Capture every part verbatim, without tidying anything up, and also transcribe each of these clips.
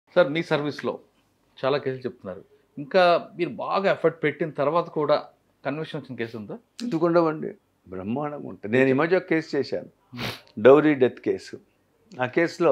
Sir మీ సర్వీస్లో చాలా కేసులు చెప్తున్నారు. ఇంకా మీరు బాగా ఎఫర్ట్ పెట్టిన తర్వాత కూడా కన్విక్షన్ వచ్చిన కేసు ఉందా? ఎందుకు ఉండవండి, బ్రహ్మాండంగా ఉంటుంది. నేను ఈ మధ్య ఒక కేసు చేశాను, డౌరీ డెత్ కేసు. ఆ కేసులో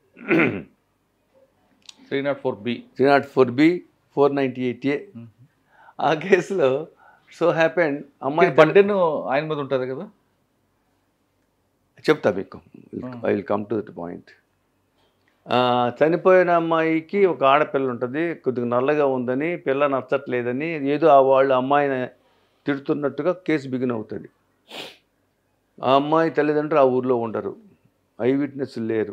three not four B three not four B four ninety eight A ఆ కేసులో సో హ్యాపెండ్ అమ్మాయి బర్డెన్ ఆయన మీద ఉంటుంది కదా. చెప్తా మీకు, I will come to that point. చనిపోయిన అమ్మాయికి ఒక ఆడపిల్ల ఉంటుంది, కొద్దిగా నల్లగా ఉందని, పిల్ల నచ్చట్లేదని ఏదో ఆ వాళ్ళు అమ్మాయిని తిడుతున్నట్టుగా కేసు బిగిన్ అవుతుంది. ఆ అమ్మాయి తల్లిదండ్రులు ఆ ఊర్లో ఉండరు, ఐ విట్నెస్ లేరు.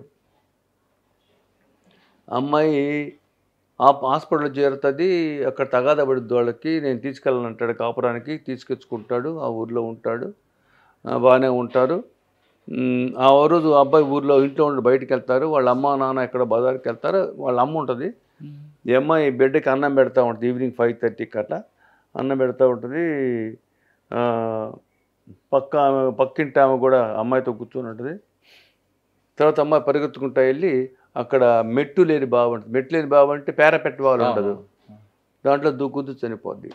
అమ్మాయి ఆ హాస్పిటల్లో చేరుతుంది, అక్కడ తగాదా పడుద్ది వాళ్ళకి. నేను తీసుకెళ్ళాలంటాడు కాపురానికి, తీసుకొచ్చుకుంటాడు, ఆ ఊర్లో ఉంటాడు, బాగానే ఉంటారు. ఆ రోజు అబ్బాయి ఊర్లో ఇంట్లో ఉండి బయటికి వెళ్తారు, వాళ్ళ అమ్మ నాన్న ఎక్కడ బజార్కి వెళ్తారు, వాళ్ళ అమ్మ ఉంటుంది. ఈ అమ్మాయి బిడ్డకి అన్నం పెడతా ఉంటుంది, ఈవినింగ్ ఫైవ్ థర్టీకి అట్లా అన్నం పెడతా ఉంటుంది. పక్క పక్కింటి ఆమె కూడా అమ్మాయితో కూర్చొని ఉంటుంది. తర్వాత అమ్మాయి పరిగెత్తుకుంటా వెళ్ళి అక్కడ మెట్టు లేని బావి ఉంటుంది, మెట్టు లేని బావి అంటే పేరపెట్ట బావి ఉండదు, దాంట్లో దూకుతూ చనిపోద్ది.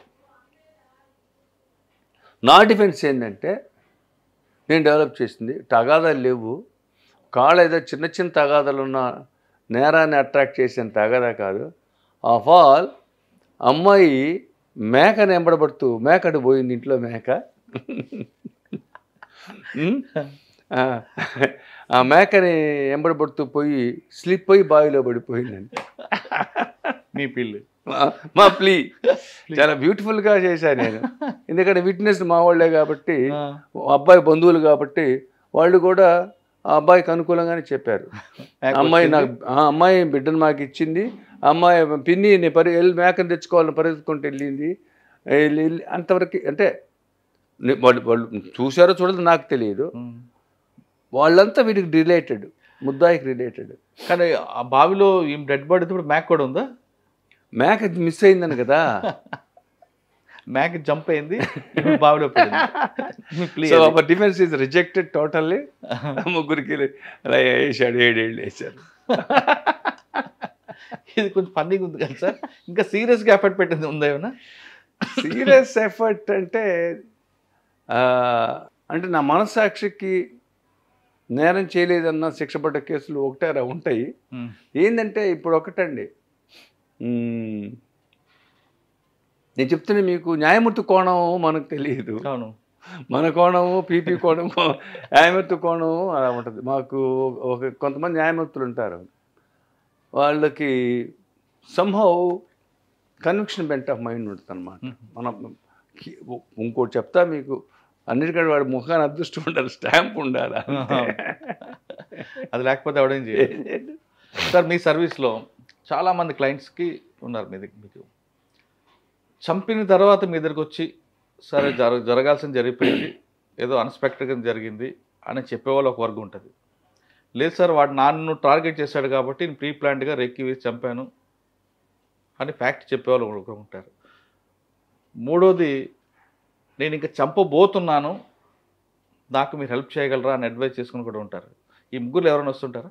నా డిఫెన్స్ ఏంటంటే నేను డెవలప్ చేసింది తగాదాలు లేవు, కాళ్ళ ఏదో చిన్న చిన్న తగాదాలు ఉన్న నేరాన్ని అట్రాక్ట్ చేసిన తగాదా కాదు. ఆఫ్ ఆల్ అమ్మాయి మేకని ఎంబడబడుతూ, మేకటి పోయింది ఇంట్లో మేక, ఆ మేకని ఎంబడబడుతూ పోయి స్లిప్ అయ్యి బావిలో పడిపోయిందండి. మీ పిల్లి మా ప్లీ చాలా బ్యూటిఫుల్గా చేశాను నేను, ఎందుకంటే విట్నెస్ మా వాళ్ళే కాబట్టి, అబ్బాయి బంధువులు కాబట్టి వాళ్ళు కూడా ఆ అబ్బాయికి అనుకూలంగానే చెప్పారు. అమ్మాయి నాకు అమ్మాయి బిడ్డను మాకు ఇచ్చింది, అమ్మాయి పిన్ని నేను పరి వెళ్ళి మేకను తెచ్చుకోవాలని పరిగెత్తుకుంటూ వెళ్ళింది. వెళ్ళి అంతవరకు అంటే వాళ్ళు వాళ్ళు చూసారో చూడదు నాకు తెలియదు, వాళ్ళంతా వీటికి రిలేటెడ్, ముద్దాయికి రిలేటెడ్. కానీ ఆ బావిలో ఈ డెడ్ బాడీ ఇప్పుడు మేక కూడా ఉందా? మేక మిస్ అయిందని కదా, మేక జంప్ అయింది బావిలో పడింది. So our defence is rejected totally. ముగ్గురికి వేసాడు, ఏడేళ్ళు వేసారు. ఇది కొంచెం ఫన్నీగా ఉంది కదా సార్. ఇంకా సీరియస్గా ఎఫర్ట్ పెట్టింది ఉందా ఏమన్నా? సీరియస్ ఎఫర్ట్ అంటే అంటే నా మనస్సాక్షికి నేరం చేయలేదన్న శిక్ష పడ్డ కేసులు ఒకటారా ఉంటాయి. ఏంటంటే ఇప్పుడు ఒకటండి, నేను చెప్తున్నా మీకు, న్యాయమూర్తి కోణం మనకు తెలియదు, మన కోణము పీపీ కోణం, న్యాయమూర్తి కోణం అలా ఉంటుంది. మాకు ఒక కొంతమంది న్యాయమూర్తులు ఉంటారు, వాళ్ళకి somehow conviction bent of mind ఉంటుంది అన్నమాట. మనం ఇంకోటి చెప్తా మీకు, అన్నిటికంటే వాడి ముఖాన్ని అదృష్టం ఉండాలి, స్టాంప్ ఉండాలి, అది లేకపోతే ఎవడేం చేయలేదు. సార్ మీ సర్వీస్లో చాలామంది క్లయింట్స్కి ఉన్నారు, మీ దగ్గర మీకు చంపిన తర్వాత మీ దగ్గరకు వచ్చి సరే జర జరగాల్సింది జరిగిపోయింది, ఏదో అన్ఎక్స్పెక్టెడ్గా జరిగింది అని చెప్పేవాళ్ళు ఒక వర్గం ఉంటుంది. లేదు సార్ వాడు నన్ను టార్గెట్ చేశాడు కాబట్టి నేను ప్రీ ప్లాన్డ్గా రెక్కి వేసి చంపాను అని ఫ్యాక్ట్ చెప్పేవాళ్ళు ఒకరు ఉంటారు. మూడోది, నేను ఇంకా చంపబోతున్నాను, నాకు మీరు హెల్ప్ చేయగలరా అని అడ్వైస్ చేసుకుని కూడా ఉంటారు. ఈ ముగ్గురు ఎవరైనా వస్తుంటారా?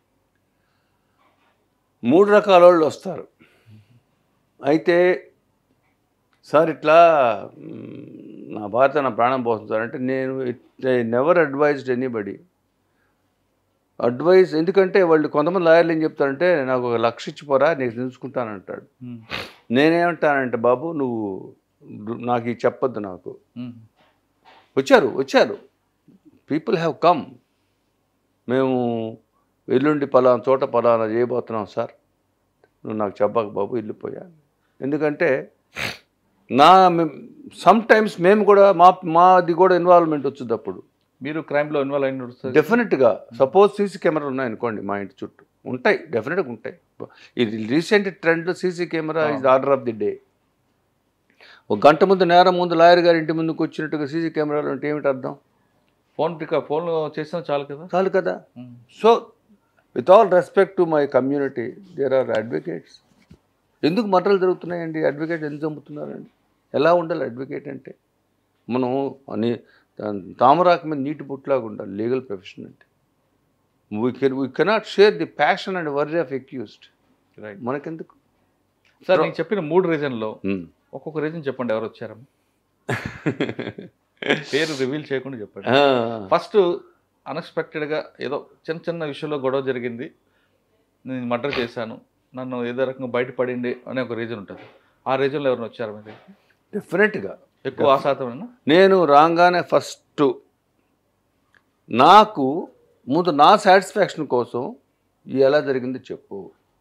మూడు రకాల వాళ్ళు వస్తారు. అయితే సార్ ఇట్లా నా భార్య నా ప్రాణం పోతుంది సార్ అంటే, నేను I never advised anybody advise. ఎందుకంటే వాళ్ళు కొంతమంది లాయర్లు ఏం చెప్తారంటే, నాకు ఒక లక్ష ఇచ్చిపోరా నేను తెలుసుకుంటానంటాడు. నేనేమంటానంటే, బాబు నువ్వు నాకు ఇది చెప్పొద్దు, నాకు వచ్చారు వచ్చారు పీపుల్ హ్యావ్ కమ్, మేము ఎల్లుండి పలానా చోట పలానా చేయబోతున్నాం సార్, నువ్వు నాకు చెప్పక బాబు వెళ్ళిపోయాను. ఎందుకంటే నా సమ్ టైమ్స్ మేము కూడా మా మాది కూడా ఇన్వాల్వ్మెంట్ వచ్చింది. అప్పుడు మీరు క్రైమ్లో ఇన్వాల్వ్ అయిన డెఫినెట్గా, సపోజ్ సీసీ కెమెరాలు ఉన్నాయనుకోండి మా ఇంటి చుట్టూ, ఉంటాయి డెఫినెట్గా ఉంటాయి. ఇది recent trend, CC camera is order of the day. ఒక గంట ముందు నేరం ముందు లాయర్ గారి ఇంటి ముందుకు వచ్చినట్టుగా సీసీ కెమెరాలు అంటే ఏమిటి అర్థం? ఫోన్ ఫోన్ చేసినా చాలు కదా, చాలు కదా. So with all respect to my community, there are advocates. ఎందుకు మర్డర్లు జరుగుతున్నాయండి? అడ్వకేట్ ఎందుకు చంపుతున్నారండి? ఎలా ఉండాలి అడ్వకేట్ అంటే? మనం అని తామరాకు మీద నీటి పుట్లాగా ఉండాలి లీగల్ ప్రొఫెషన్ అంటే. We can we cannot share the passion and worry of accused. Right. మనకెందుకు? సార్ నేను చెప్పిన మూడు రీజన్లో ఉమ్. ఒక్కొక్క రీజన్ చెప్పండి, ఎవరు వచ్చారమ్మా? పేరు రివీల్ చేయకుండా చెప్పండి. ఆ, ఫస్ట్ అన్ఎక్స్పెక్టెడ్గా ఏదో చిన్న చిన్న విషయంలో గొడవ జరిగింది, నేను మర్డర్ చేశాను, నన్ను ఏదో రకంగా బయటపడింది అనే ఒక రీజన్ ఉంటుంది. ఆ రీజన్లో ఎవరైనా వచ్చారు మీ దగ్గరికి? డెఫినెట్గా ఎక్కువ ఆ శాతమేనా? నేను రాగానే ఫస్ట్ నాకు ముందు నా సాటిస్ఫాక్షన్ కోసం ఇది ఎలా జరిగిందో చెప్పు.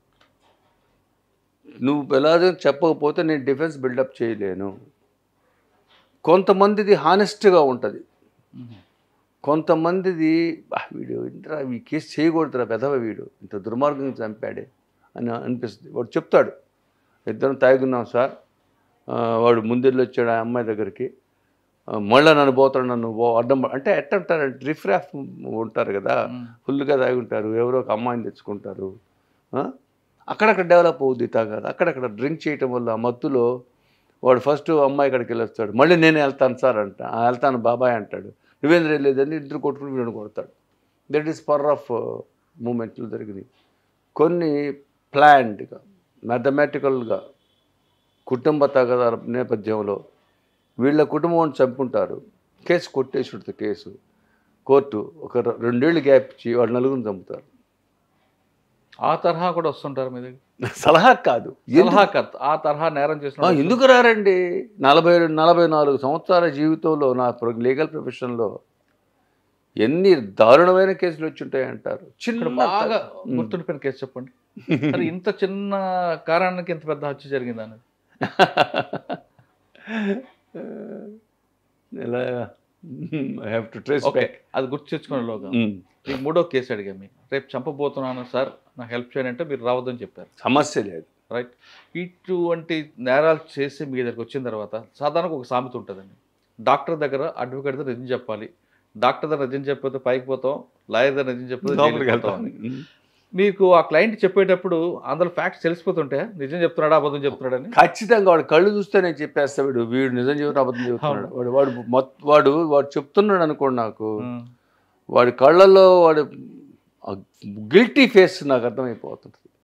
నువ్వు ఎలా జరిగిందో చెప్పకపోతే నేను డిఫెన్స్ బిల్డప్ చేయలేను. కొంతమందిది హానెస్ట్గా ఉంటుంది, కొంతమందిది "బా, వీడు ఇంతరా ఈ కేసు చేయకూడదురా, పెదవ వీడు ఇంత దుర్మార్గంగా చంపాడే" అని అనిపిస్తుంది. వాడు చెప్తాడు, ఇద్దరం తాగున్నాం సార్, ఆ, వాడు ముందెళ్ళి వచ్చాడు ఆ అమ్మాయి దగ్గరికి, ఆ, మళ్ళీ నన్ను పోతాడు, నన్ను పో- అడ్డం ప-" అంటే ఎట్ట అంటారంటే రిఫ్రాఫ్ ఉంటారు కదా, ఫుల్గా తాగి ఉంటారు, ఎవరో ఒక అమ్మాయిని తెచ్చుకుంటారు, ఆ? అక్కడక్కడ డెవలప్ అవుద్ది తాగాదు. అక్కడక్కడ డ్రింక్ చేయటం వల్ల ఆ మత్తులో వాడు ఫస్ట్ అమ్మాయి ఇక్కడికి వెళ్ళి వస్తాడు, మళ్ళీ నేను వెళ్తాను సార్ అంట, "ఆ, వెళ్తాను బాబాయ్" అంటాడు, "నువ్వేంద్ర లేదని" ఇద్దరు కొట్టుకుని వీడిని కొడతాడు. దట్ ఈస్ పవర్ ఆఫ్ మూమెంట్లు జరిగింది. కొన్ని ప్లాన్డ్గా మ్యాథమెటికల్గా కుటుంబ తగాదాల నేపథ్యంలో వీళ్ళ కుటుంబం చంపుకుంటారు, కేసు కొట్టేసి ఉంటుంది. కేసు కోర్టు ఒక రె- రెండేళ్ళు గ్యాప్ ఇచ్చి వాళ్ళు నలుగురిని చంపుతారు. ఆ తరహా కూడా వస్తుంటారు మీ దగ్గర? సలహా కాదు, సలహా కాదు, ఆ తరహా నేరం చేసిన ఆ, వాళ్ళు ఎందుకు రారండి? నలభై రెండు నలభై నాలుగు సంవత్సరాల జీవితంలో నా లీగల్ ప్రొఫెషన్లో ఎన్ని దారుణమైన కేసులు వచ్చి ఉంటాయి అంటారు. ఇక్కడ చిన్న బాగా గుర్తుండిపోయిన కేసు చెప్పండి. అది ఇంత చిన్న కారణానికి ఇంత పెద్ద హత్య జరిగింది అనేది. ఎలా I have to trace okay, back. అది గుర్తు తెచ్చుకునేలోగా మీకు మూడో కేసు అడిగాను, మీకు రేపు చంపబోతున్నాను సార్, నాకు హెల్ప్ చేయండి అంటే మీరు రావద్దని చెప్పారు. సమస్య లేదు. రైట్. ఇటువంటి నేరాలు చేసి మీ దగ్గరికి వచ్చిన తర్వాత సాధారణంగా ఒక సామెత ఉంటుందండి, డాక్టర్ దగ్గర అడ్వకేట్ దగ్గర నిజం చెప్పాలి, డాక్టర్ దగ్గర నిజం చెప్పితే పైకి పోతాం, లాయర్ దగ్గర నిజం చెప్పితే జైలుకి పోతాం అని. మీకు ఆ క్లయింట్ చెప్పేటప్పుడు అందులో ఫ్యాక్ట్స్ తెలిసిపోతుంటే నిజం చెప్తున్నాడా అబద్ధం చెప్తున్నాడని? ఖచ్చితంగా వాడు కళ్ళు చూస్తే నేను చెప్పేస్తా, వీడు వీడు నిజం చెబుతున్నా అబద్ధం చెబుతున్నాడు. వాడు వాడు మొత్తం వాడు వాడు చెప్తున్నాడు అనుకోండి, నాకు వాడి కళ్ళల్లో వాడు గిల్టీ ఫేస్ నాకు అర్థమైపోతుంది.